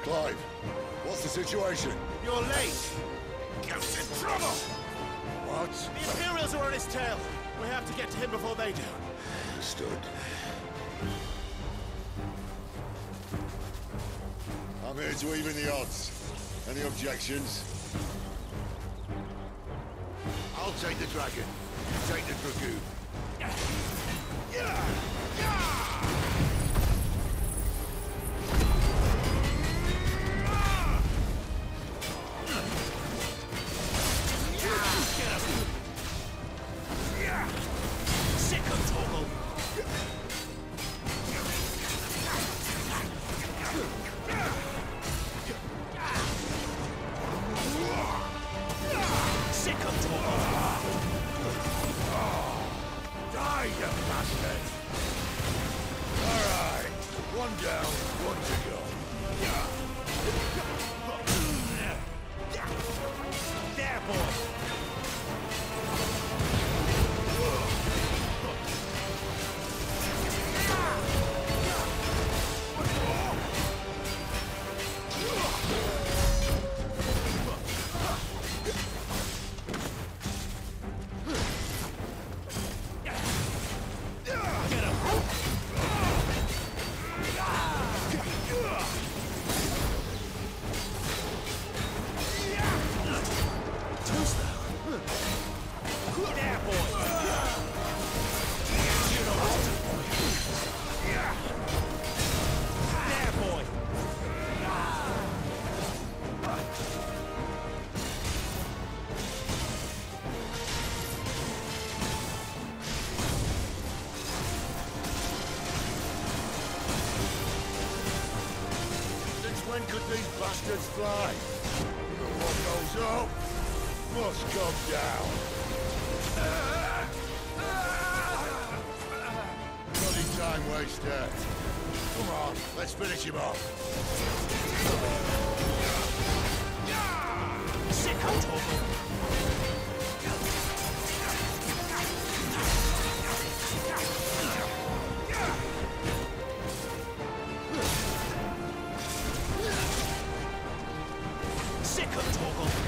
Clive, what's the situation? You're late! Goat's in trouble! What? The Imperials are on his tail! We have to get to him before they do. Understood. I'm here to even the odds. Any objections? I'll take the dragon. You take the dragoon. Sick of Torgal! Sick of Torgal! Die, you bastard! Alright, one down, one to go. There, boy! There, boy! You know what to do. There, boy! Since when could these bastards fly? What goes up must come down. Bloody time waster. Come on, let's finish him off. Sick of Torgal! Sick of Torgal!